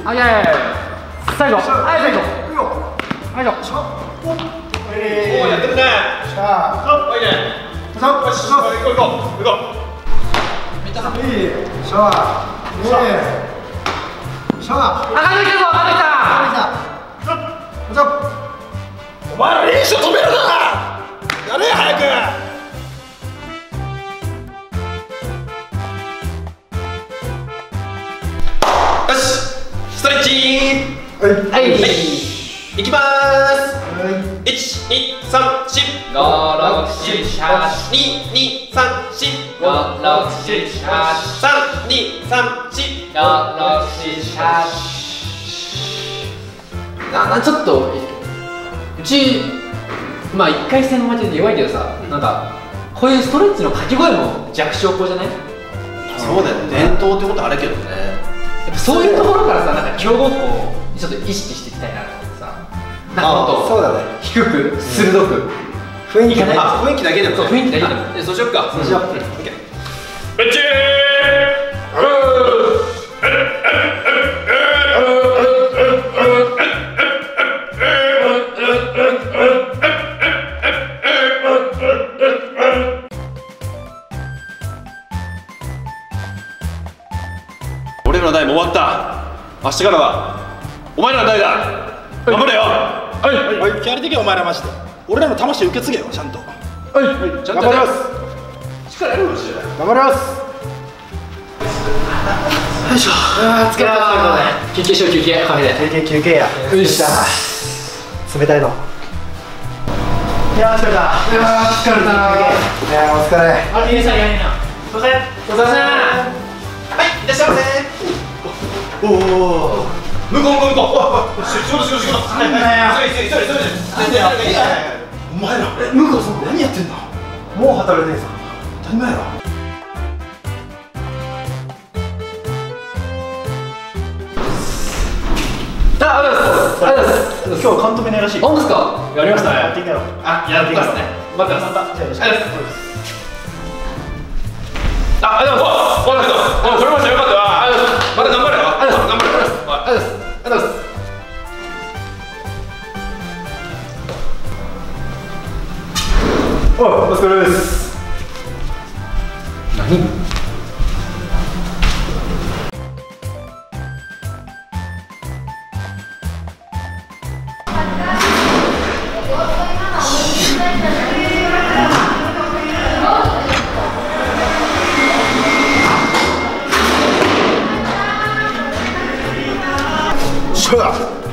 あ、いやいやいや。最後。はい、最後。はい、よ。 おお、やってるね。さあ、いいね。さあ、よし、行こう行こう行こう。めっちゃいい。さあ、いいね。さあ、 上がってきたぞ、上がってきた。 お前ら練習止めるな。やれ早く。よし、ストレッチ。 はい。 いきまーす。1、2、3、4、 5、6、7、8。 2、2、3、4、 5、6、7、8。 3、2、3、4。 5、6、7、8。ちょっとうちまあ1回戦負けで弱いけどさ、なんかこういうストレッチの掛け声も弱小校じゃない？ そうだよね、伝統ってことあるけどね。 やっぱそういうところからさ、なんか強豪校をちょっと意識していきたいなと思ってさ、なんかもっとそうだね、 低く鋭く雰囲気だけでも、 そう雰囲気だけでも、 そうしよっか。そうしよう。オッケー。レッチー。俺らの代も終わった。明日からはお前らの代だ。頑張れよ。はい、気合入れてけよお前らマジで。俺らの魂受け継げよちゃんと。はい、ちゃんと頑張ります。力やるよマジで。頑張ります。よいしょ。 疲れた。休憩しよう、休憩カフェで。 休憩や。よっしゃ。冷たいの。いやー疲れた。いやー疲れた。いやーお疲れ。 あ、いいさんやいな。お疲れ。お疲れさん。 はい、いらっしゃいませ。おお。向こう。仕事。なんだよ。急いで。お前ら、向こうさん何やってんの？もう働いてんさ。当たり前やろ。今日監督ねらしい。 本当ですか？ やりましたね。やっていけろ。 あ、やってますね。待ってます。ありがとうございます。ありがとうございます。これましたよかったわ。また頑張れよ。頑張れ。ありがとうございます。 お疲れです。 何？ しょだ。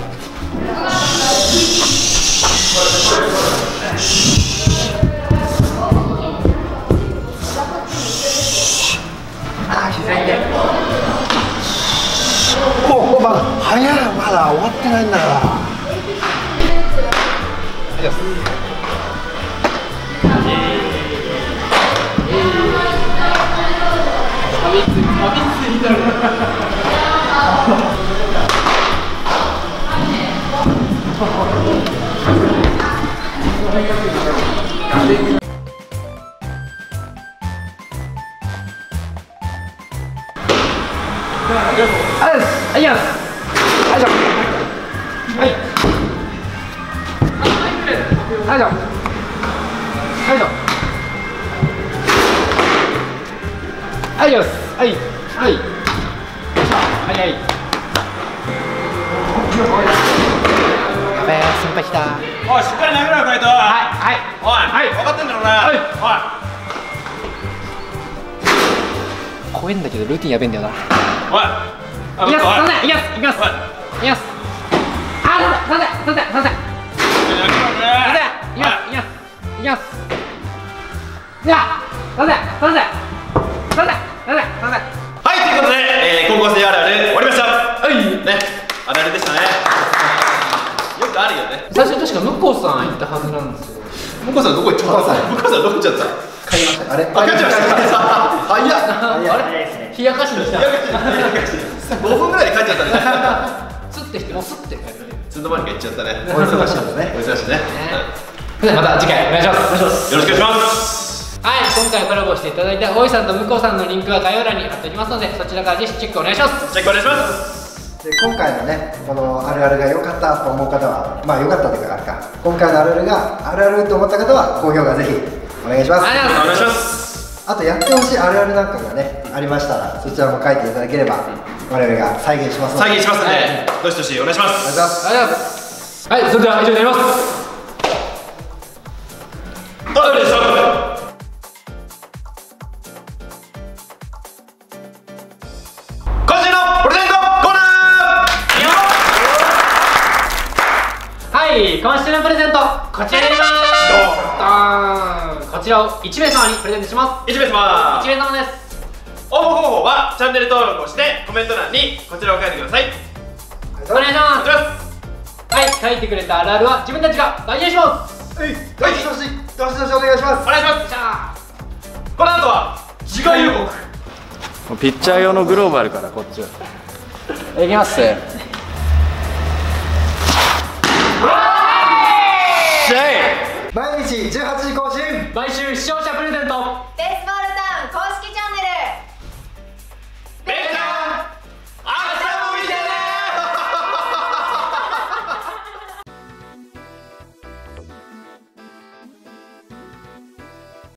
まだ早い、まだ終わってないんだから。おい、しっかり投げろよ、カイト。おい、分かってんだろうな。 怖いんだけどルーティンやべえんだよな。 おい、 いきます。 はい、ということで、高校生あるある終わりました。ね、あるあるでしたね。よくあるよね。 最初確か向こうさん行ったはずなんですよ。 向こうさんどこ行っちゃった？向こうさんどこ行っちゃった？ 帰りました。 あれ？帰っちゃいました。早っ。 冷やかしに来た。 5分ぐらいで帰っちゃったね。 スッてしてもうスッて帰って。 つんの間にか行っちゃったね。 お忙しいですね。 お忙しいね。 それではまた次回お願いします。 よろしくお願いします。 はい、今回コラボしていただいた大井さんと向こうさんのリンクは概要欄に貼っておきますので、そちらからぜひチェックお願いします。 チェックお願いします。 で今回のねこのあるあるが良かったと思う方はまあ良かったというかあれか今回のあるあるがあるあると思った方は高評価ぜひお願いします。 お願いします。 あとやってほしいあるあるなんかがねありましたらそちらも書いていただければ我々が再現しますので再現しますんで、どしどしお願いします。 お願いします。 ありがとうございます。はい、それでは以上になります。 どうでしょう。今週のプレゼントコーナー。 はい、今週のプレゼントこちらになります。こちらを1名様にプレゼントします。 1名様。 1名様です。 応募方法はチャンネル登録をしてコメント欄にこちらを書いてください。 お願いします。 お願いします。 はい、書いてくれたあるあるは自分たちが大事にします。 どしどしどしどしお願いします。 お願いします。 じゃあこの後は次回予告。 ピッチャー用のグローブあるからこっちは。 いきます。 毎日18時更新。 毎週視聴者